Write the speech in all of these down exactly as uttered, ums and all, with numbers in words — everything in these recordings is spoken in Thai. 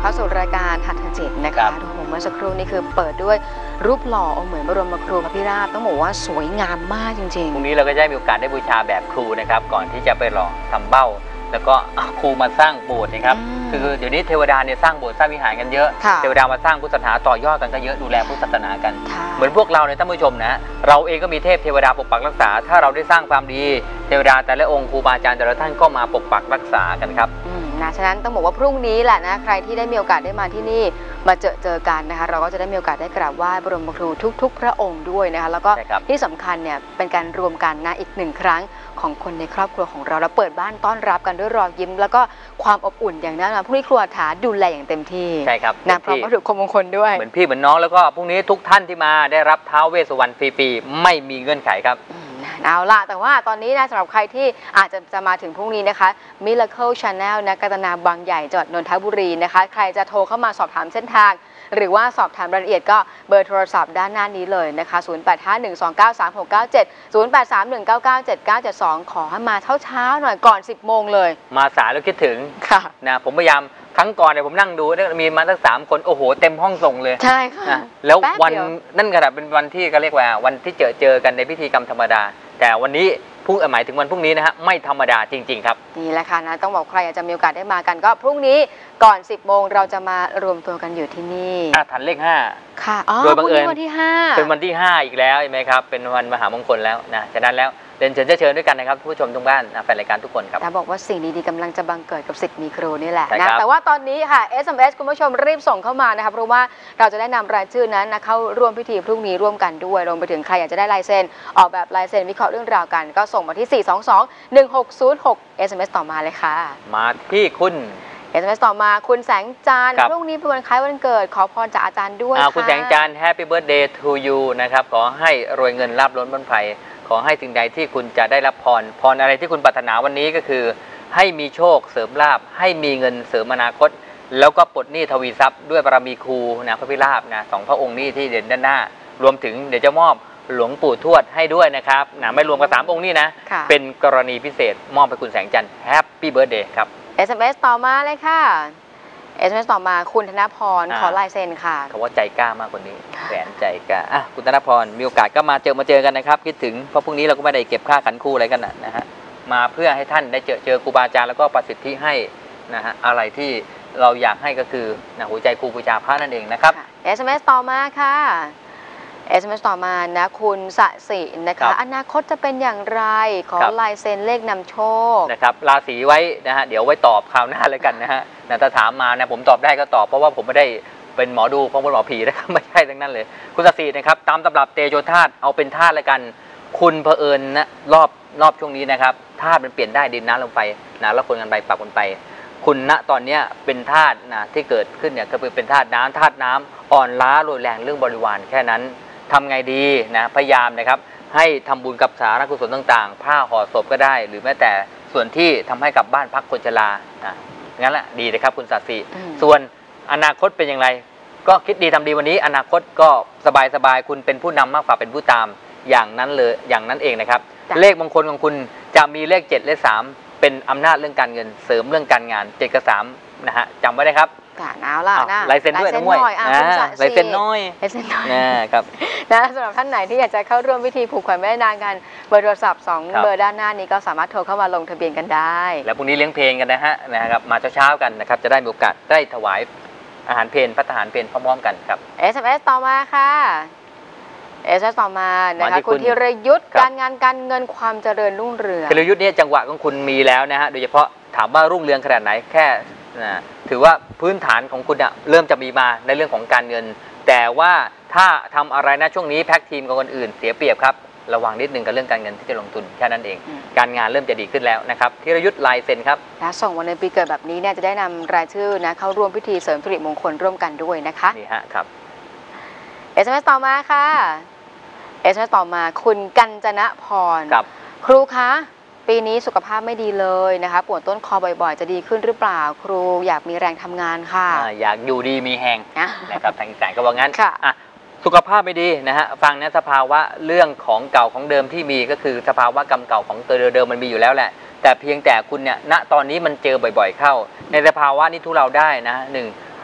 เข้าสู่รายการหัตถจิตนะคะโอ้โหเมื่อสักครู่นี้คือเปิดด้วยรูปหล่อองค์เหมือนบรมครูพระพิราบต้องบอกว่าสวยงามมากจริงๆพรุ่งนี้เราก็ได้มีโอกาสได้บูชาแบบครูนะครับก่อนที่จะไปหล่อทำเบ้าแล้วก็ครูมาสร้างโบสถ์นะครับคือเดี๋ยวนี้เทวดาเนี่ยสร้างโบสถ์สร้างวิหารกันเยอะเทวดามาสร้างพุทธศาสนาต่อยอดกันก็เยอะดูแลพุทธศาสนากันเหมือนพวกเราเนี่ยท่านผู้ชมนะเราเองก็มีเทพเทวดาปกปักรักษาถ้าเราได้สร้างความดีเทวดาแต่ละองค์ครูบาอาจารย์แต่ละท่านก็มาปกปักรักษากันครับนะฉะนั้นต้องบอกว่าพรุ่งนี้แหละนะใครที่ได้มีโอกาสได้มาที่นี่มาเจอเจอกันนะคะเราก็จะได้มีโอกาสได้กราบไหว้บรมครูทุกๆพระองค์ด้วยนะคะแล้วก็ที่สำคัญเนี่ยเป็นการรวมกันนะอีกหนึ่งครั้งของคนในครอบครัวของเราแล้วเปิดบ้านต้อนรับกันด้วยรอยยิ้มแล้วก็ความอบอุ่นอย่างแน่นอนพรุ่งนี้ครัวถาดูแลอย่างเต็มที่ใช่ครับนะพร้อมวัตถุมงคลด้วยเหมือนพี่เหมือนน้องแล้วก็พรุ่งนี้ทุกท่านที่มาได้รับท้าวเวสสุวรรณฟรีๆไม่มีเงื่อนไขครับเอาล่ะแต่ว่าตอนนี้นะสำหรับใครที่อาจจะจะมาถึงพรุ่งนี้นะคะ Miracle Channel นะกัตนาบางใหญ่จังหวัดนนทบุรีนะคะใครจะโทรเข้ามาสอบถามเส้นทางหรือว่าสอบถามรายละเอียดก็เบอร์โทรศัพท์ด้านหน้านี้เลยนะคะศูนย์ แปด ห้า หนึ่ง สอง เก้า สาม หก เก้า เจ็ด ศูนย์ แปด สาม หนึ่ง เก้า เก้า เจ็ด เก้า เจ็ด สองขอให้มาเช้าๆหน่อยก่อนสิบโมงเลยมาสายแล้วคิดถึงค่ะนะผมพยายามครั้งก่อนเนี่ยผมนั่งดูมีมาตั้งสามคนโอ้โหเต็มห้องส่งเลยใช่ค่ะแล้ววันนั่นก็เป็นวันที่ก็เรียกว่าวันที่เจอเจอกันในพิธีกรรมธรรมดาแต่วันนี้พรุ่งหมายถึงวันพรุ่งนี้นะฮะไม่ธรรมดาจริงๆครับนี่แหละค่ะนะต้องบอกใครอยากจะมีโอกาสได้มากันก็พรุ่งนี้ก่อนสิบโมงเราจะมารวมตัวกันอยู่ที่นี่อาถรรพ์เลขห้าค่ะโดยบังเอิญวันที่ห้าเป็นวันที่ห้าอีกแล้วใช่ไหมครับเป็นวันมหามงคลแล้วนะฉะนั้นแล้วเรียนเชิญเชิญด้วยกันนะครับผู้ชมทุกบ้านแฟนรายการทุกคนครับแต่บอกว่าสิ่งดีๆกำลังจะบังเกิดกับสิทธิ์มีครูนี่แหละนะแต่ว่าตอนนี้ค่ะ เอส เอ็ม เอส คุณผู้ชมรีบส่งเข้ามานะครับเพราะว่าเราจะได้นำรายชื่อนั้นนะเข้าร่วมพิธีพรุ่งนี้ร่วมกันด้วยรวมไปถึงใครอยากจะได้ลายเซ็นออกแบบลายเซ็นวิเคราะห์เรื่องราวกันก็ส่งมาที่ สี่ สอง สอง หนึ่ง หก ศูนย์ หก เอส เอ็ม เอส ต่อมาเลยค่ะมาที่คุณเอส เอ็ม เอส ต่อมาคุณแสงจันทร์พรุ่งนี้เป็นวันคล้ายวันเกิดขอพรจากอาจารย์ด้วยค่ะคุณแสงจันทร์ Happy Birthday to you นะครับขอให้รวยเงินราบล้นพ้นภัยขอให้สิ่งใดที่คุณจะได้รับพรพรอะไรที่คุณปรารถนาวันนี้ก็คือให้มีโชคเสริมลาภให้มีเงินเสริมอนาคตแล้วก็ปลดหนี้ทวีทรัพย์ด้วยบารมีครูนะพระพิราบนะสองพระองค์นี้ที่เด่นด้านหน้ารวมถึงเดี๋ยวจะมอบหลวงปู่ทวดให้ด้วยนะครับนะไม่รวมกับสามองค์นี้นะเป็นกรณีพิเศษมอบให้คุณแสงจันทร์ Happy Birthday ครับเอส เอ็ม เอส ต่อมาเลยค่ะ เอส เอ็ม เอส ต่อมาคุณธนพรขอลายเซ็นค่ะเขาว่าใจกล้ามากกว่านี้แสนใจกล้าอ่ะคุณธนพรมีโอกาสก็มาเจอมาเจอกันนะครับคิดถึงเพราะพรุ่งนี้เราก็ไม่ได้เก็บค่าขันครูอะไรกันนะฮะมาเพื่อให้ท่านได้เจอเจอครูบาอาจารย์แล้วก็ประสิทธิให้นะฮะอะไรที่เราอยากให้ก็คือนะหัวใจครูบูชาพระนั่นเองนะครับเอส เอ็ม เอส ต่อมาค่ะ เอส เอ็ม เอส ต่อมานะคุณสสินะคะอนาคตจะเป็นอย่างไรขอลายเซ็นเลขนำโชคนะครับราศีไว้นะฮะเดี๋ยวไว้ตอบคราวหน้าเลยกันนะฮะนะถ้าถามมานะผมตอบได้ก็ตอบเพราะว่าผมไม่ได้เป็นหมอดูของคนหมอผีนะครับไม่ใช่ทั้งนั้นเลยคุณสสินะครับตามตำรับเตโชธาตุเอาเป็นธาตุเลยกันคุณเผอิญนะรอบรอบช่วงนี้นะครับธาตุมันเปลี่ยนได้ดินน้ำลงไปนะแล้วคนกันไปปรับกันไปคุณณตอนนี้เป็นธาตุนะที่เกิดขึ้นเนี่ยก็คือเป็นธาตุน้ำธาตุน้ำอ่อนล้าโรยแรงเรื่องบริวารแค่นั้นทำไงดีนะพยายามนะครับให้ทำบุญกับสาธารณกุศลต่างๆผ้าห่อศพก็ได้หรือแม้แต่ส่วนที่ทำให้กับบ้านพักคนชรานะงั้นแหละดีเลยครับคุณสัตย์ศรีส่วนอนาคตเป็นอย่างไรก็คิดดีทำดีวันนี้อนาคตก็สบายๆคุณเป็นผู้นำมากกว่าเป็นผู้ตามอย่างนั้นเลยอย่างนั้นเองนะครับเลขมงคลของคุณจะมีเลขเจ็ดเลขสามเป็นอำนาจเรื่องการเงินเสริมเรื่องการงานเจ็ดกับสามนะฮะจำไว้ได้ครับเอาล่ะนะลายเซ็นด้วยนะมวยลายเซ็นน้อยลายเซ็นน้อยนะครับนะสำหรับท่านไหนที่อยากจะเข้าร่วมพิธีผูกแขวนแม่นางกันเบอร์โทรศัพท์สองเบอร์ด้านหน้านี้ก็สามารถโทรเข้ามาลงทะเบียนกันได้แล้วพรุ่งนี้เลี้ยงเพลงกันนะฮะนะครับมาเช้าๆกันนะครับจะได้มีโอกาสได้ถวายอาหารเพลพัฒหารเพลพร้อมๆกันครับเอส เอ็ม เอส ต่อมาค่ะ เอส เอ็ม เอส ต่อมานะคะคุณธีรยุทธ์การงานการเงินความเจริญรุ่งเรืองธีรยุทธ์เนี่ยจังหวะของคุณมีแล้วนะฮะโดยเฉพาะถามว่ารุ่งเรืองขนาดไหนแค่นะถือว่าพื้นฐานของคุณเริ่มจะมีมาในเรื่องของการเงินแต่ว่าถ้าทำอะไรนะช่วงนี้แพ็กทีมกับคนอื่นเสียเปรียบครับระวังนิดนึงกับเรื่องการเงินที่จะลงทุนแค่นั้นเองการงานเริ่มจะดีขึ้นแล้วนะครับธีรยุทธ์ลายเซ็นครับและส่งวันในปีเกิดแบบนี้เนี่ยจะได้นำรายชื่อนะเข้าร่วมพิธีเสริมสิริมงคลร่วมกันด้วยนะคะนี่ฮะครับเอส เอ็ม เอส ต่อมาค่ะ เอส เอ็ม เอส ต่อมาคุณกัญจนพรครูคะปีนี้สุขภาพไม่ดีเลยนะคะปวดต้นคอบ่อยๆจะดีขึ้นหรือเปล่าครูอยากมีแรงทำงานค่ะอยากอยู่ดีมีแหงนะครับทางอีสานก็ว่างั้นค่ะสุขภาพไม่ดีนะฮะฟังนะสภาวะเรื่องของเก่าของเดิมที่มีก็คือสภาวะกรรมเก่าของตัวเดิมมันมีอยู่แล้วแหละแต่เพียงแต่คุณเนี่ยณตอนนี้มันเจอบ่อยๆเข้าในสภาวะนี้ทุเราได้นะหนึ่ง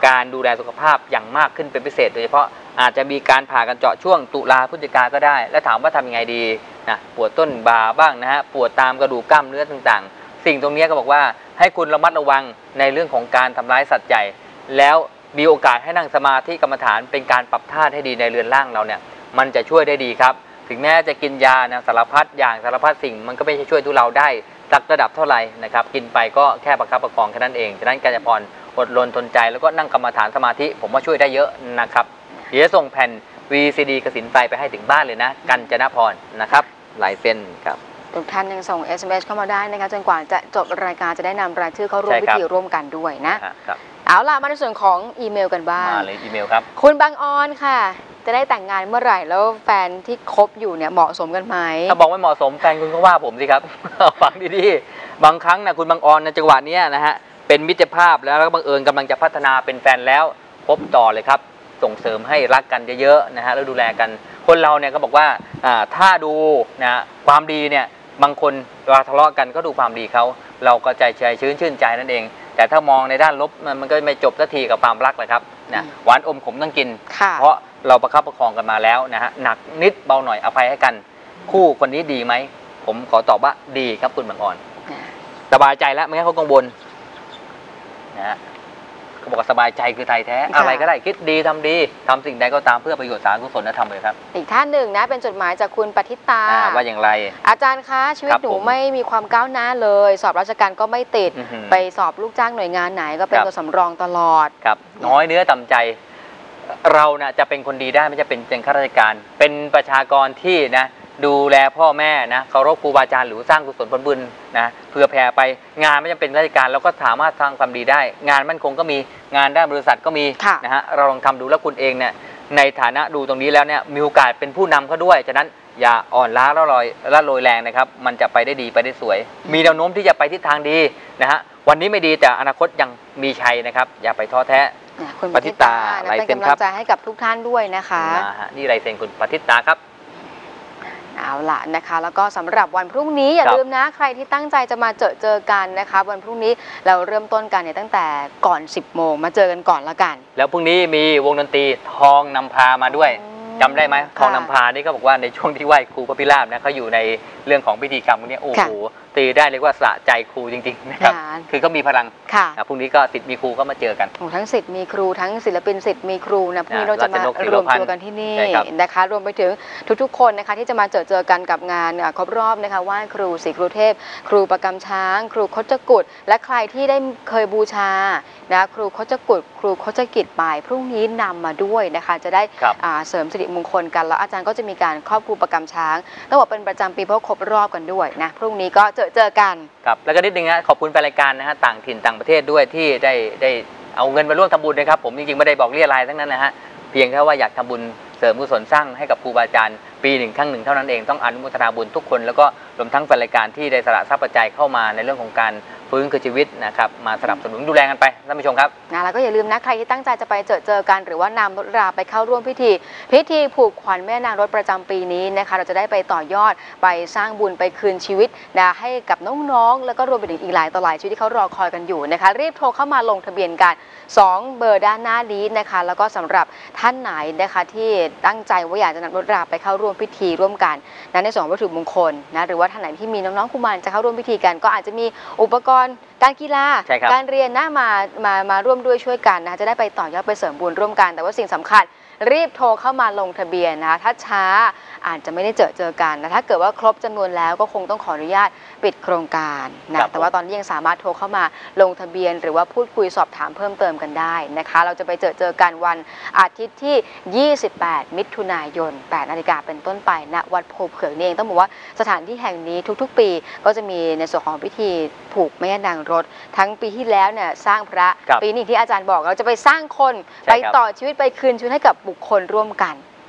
การดูแลสุขภาพอย่างมากขึ้นเป็นพิเศษโดยเฉพาะอาจจะมีการผ่ากันเจาะช่วงตุลาพฤศจิกาก็ได้และถามว่าทำยังไงดีนะปวดต้นบ่าบ้างนะฮะปวดตามกระดูกกล้ามเนื้อต่างๆสิ่งตรงนี้ก็บอกว่าให้คุณระมัดระวังในเรื่องของการทำร้ายสัตว์ใหญ่แล้วมีโอกาสให้นั่งสมาธิกรรมฐานเป็นการปรับธาตุให้ดีในเรือนร่างเราเนี่ยมันจะช่วยได้ดีครับถึงแม้จะกินยานะสารพัดอย่างสารพัดสิ่งมันก็ไม่ใช่ช่วยทุเราได้สักระดับเท่าไหร่นะครับกินไปก็แค่ประคับประคองแค่นั้นเองฉะนั้นกัญจพรอดรนทนใจแล้วก็นั่งกรรมฐานสมาธิผมว่าช่วยได้เยอะนะครับเดี๋ยวส่งแผ่น วี ซี ดี กสินไฟไปให้ถึงบ้านเลยนะกัญจนพรนะครับลายเส้นครับทุกท่านยังส่ง เอส เอ็ม เอส เข้ามาได้นะคะจนกว่าจะจบรายการจะได้นำรายชื่อเข้าร่วมพิธีร่วมกันด้วยนะครับเอาล่ะมาในส่วนของอีเมลกันบ้างมาเลยอีเมลครับคุณบางออนค่ะจะได้แต่งงานเมื่อไหร่แล้วแฟนที่คบอยู่เนี่ยเหมาะสมกันไหมถ้าบอกไม่เหมาะสมแฟนคุณก็ว่าผมสิครับ ฟังดีๆบางครั้งนะคุณบางออนในจังหวะนี้นะฮะเป็นมิตรภาพแล้วแล้วบังเอิญกำลังจะพัฒนาเป็นแฟนแล้วพบต่อเลยครับส่งเสริมให้รักกันเยอะๆนะฮะแล้วดูแลกันคนเราเนี่ยก็บอกว่าถ้าดูนะความดีเนี่ยบางคนเวลาทะเลาะกันก็ดูความดีเขาเราก็ใจใจชื้นชื่นใจนั่นเองแต่ถ้ามองในด้านลบมันก็ไม่จบสักทีกับความรักเลยครับนะหวานอมขมต้องกินเพราะเราประคับประคองกันมาแล้วนะฮะหนักนิดเบาหน่อยอภัยให้กันคู่คนนี้ดีไหมผมขอตอบว่าดีครับคุณบางอ่อนสบายใจแล้วไม่งั้นเขากังวลนะฮะเขาบอกว่าสบายใจคือไทยแท้อะไรก็ได้คิดดีทำดีทำสิ่งใดก็ตามเพื่อประโยชน์สาธารณกุศลธรรมเลยครับอีกท่านหนึ่งนะเป็นจดหมายจากคุณปฏิตาว่าอย่างไรอาจารย์คะชีวิตหนูไม่มีความก้าวหน้าเลยสอบราชการก็ไม่ติดไปสอบลูกจ้างหน่วยงานไหนก็เป็นตัวสำรองตลอดครับน้อยเนื้อต่ำใจเรานะจะเป็นคนดีได้ไม่จะเป็นเป็นข้าราชการเป็นประชากรที่นะดูแลพ่อแม่นะเคารพครูบาอาจารย์หรือสร้างกุศลผลบุญนะเพื่อแผ่ไปงานไม่จำเป็นราชการเราก็สามารถสร้างความดีได้งานมั่นคงก็มีงานด้านบริษัทก็มีนะฮะเราลองทำดูแล้วคุณเองเนี่ยในฐานะดูตรงนี้แล้วเนี่ยมีโอกาสเป็นผู้นำเขาด้วยฉะนั้นอย่าอ่อนล้าละลอยละโรยแรงนะครับมันจะไปได้ดีไปได้สวยมีแนวโน้มที่จะไปทิศทางดีนะฮะวันนี้ไม่ดีแต่อนาคตยังมีชัยนะครับอย่าไปท้อแท้คุณปฏิตาเป็นกำลังใจให้กับทุกท่านด้วยนะคะนี่ลายเซ็นคุณปฏิตาครับเอาล่ะนะคะแล้วก็สำหรับวันพรุ่งนี้อย่าลืมนะใครที่ตั้งใจจะมาเจอเจอกันนะคะวันพรุ่งนี้เราเริ่มต้นกันเนี่ยตั้งแต่ก่อนสิบโมงมาเจอกันก่อนละกันแล้วพรุ่งนี้มีวงดนตรีทองนำพามาด้วยจำได้ไหมทองนำพานี่ก็บอกว่าในช่วงที่ไหว้ครูพระพิราบนะเขาอยู่ในเรื่องของพิธีกรรมพวกนี้โอ้โหตีได้เรียกว่าสะใจครูจริงๆนะครับคือเขามีพลังพรุ่งนี้ก็ศิษย์มีครูก็มาเจอกันทั้งศิษย์มีครูทั้งศิลปินศิษย์มีครูนะพรุ่งนี้เราจะมารวมตัวกันที่นี่นะคะรวมไปถึงทุกๆคนนะคะที่จะมาเจอเจอกันกับงานครบรอบนะคะไหว้ครูศรีครูเทพครูประกำช้างครูคจกุฎและใครที่ได้เคยบูชานะครูคจกุฎครูคจกิจไปพรุ่งนี้นำมาด้วยนะคะจะได้เสริมสิริมงคลกันแล้วอาจารย์ก็จะมีการครอบครูประกำช้างต้องบอกเป็นประจำปีเพราะครบรอบกันด้วยนะพรุ่งนี้ก็เจอเจอกันครับแล้วก็นิดนึงนะขอบคุณแฟนรายการนะฮะต่างถิ่นต่างประเทศด้วยที่ได้ได้เอาเงินมาร่วมทำบุญนะครับผมจริงๆไม่ได้บอกเรียรายทั้งนั้นนะฮะเพียงแค่ว่าอยากทำบุญเสริมกุศลสร้างให้กับครูบาอาจารย์ปีหนึ่งครั้งหนึ่งเท่านั้นเองต้องอนุโมทนาบุญทุกคนแล้วก็รวมทั้งแฟนรายการที่ได้สละทรัพย์ปัจจัยเข้ามาในเรื่องของการฟื้นคืนชีวิตนะครับมาสนับสนุนดูแลกันไปท่านผู้ชมครับนะแล้วก็อย่าลืมนะใครที่ตั้งใจจะไปเจอเจอกันหรือว่านำรถราไปเข้าร่วมพิธีพิธีผูกขวัญแม่นางรถประจำปีนี้นะคะเราจะได้ไปต่อยอดไปสร้างบุญไปคืนชีวิตนะให้กับน้องๆแล้วก็รวมไปถึงอีกหลายต่อหลายชีวิตที่เขารอคอยกันอยู่นะคะรีบโทรเข้ามาลงทะเบียนกันสองเบอร์ด้านหน้านี้นะคะแล้วก็สำหรับท่านไหนนะคะที่ตั้งใจว่าอยากจะนำรถราไปเข้าร่วมพิธีร่วมกันนะในส่วนวัตถุมงคลนะหรือว่าท่านไหนที่มีน้องๆกุมารจะเข้าร่วมพิธีกันก็อาจจะมีอุปกรณ์การกีฬาการเรียนนะมามามาร่วมด้วยช่วยกันนะคะจะได้ไปต่อยอดไปเสริมบุญร่วมกันแต่ว่าสิ่งสำคัญรีบโทรเข้ามาลงทะเบียนนะคะถ้าช้าอาจจะไม่ได้เจอเจอกันนะถ้าเกิดว่าครบจำนวนแล้วก็คงต้องขออนุญาตปิดโครงการนะแต่ว่าตอนนี้ยังสามารถโทรเข้ามาลงทะเบียนหรือว่าพูดคุยสอบถามเพิ่มเติมกันได้นะคะเราจะไปเจอเจอกันวันอาทิตย์ที่ยี่สิบแปดมิถุนายนแปดนาฬิกาเป็นต้นไปณวัดโพเผือกนี่เองต้องบอกว่าสถานที่แห่งนี้ทุกๆปีก็จะมีในส่วนของพิธีผูกแม่นางรถทั้งปีที่แล้วเนี่ยสร้างพระปีนี้ที่อาจารย์บอกเราจะไปสร้างคนไปต่อชีวิตไปคืนชีวิตให้กับบุคคลร่วมกัน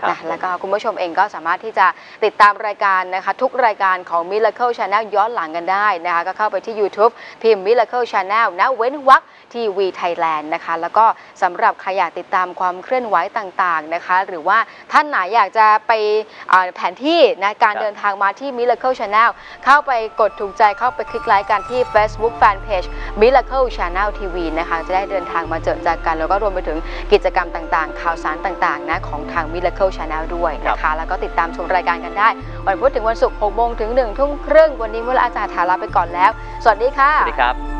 นะแล้วก็คุณผู้ชมเองก็สามารถที่จะติดตามรายการนะคะทุกรายการของ Miracle Channel ย้อนหลังกันได้นะคะก็เข้าไปที่ YouTube พิมพ์ Miracle Channel นะเว้นวรรคทีวีไทยแลนด์นะคะแล้วก็สำหรับใครอยากติดตามความเคลื่อนไหวต่างๆนะคะหรือว่าท่านไหนอยากจะไปแผนที่นะการเดินทางมาที่ Miracle Channel เข้าไปกดถูกใจเข้าไปคลิกไลค์กันที่ Facebook Fanpage Miracle Channel ที วี นะคะจะได้เดินทางมาเจอเจอกันแล้วก็รวมไปถึงกิจกรรมต่างๆข่าวสารต่างๆนะของทาง Miracle Channel ด้วยนะคะแล้วก็ติดตามชมรายการกันได้วันพุธถึงวันศุกร์หกโมงถึงหนึ่งทุ่มครึ่งวันนี้เวลาอาจารย์ถาลาไปก่อนแล้วสวัสดีค่ะสวัสดีครับ